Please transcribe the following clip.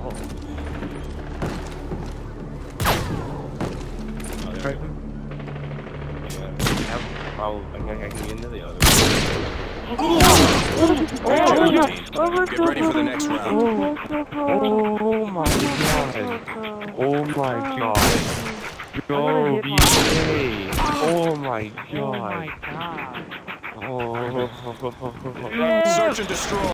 I can get into the other Get ready for the next round. Oh my god. Oh my god. Yo, BDK. Oh my god. Oh my god. Oh. Search and destroy.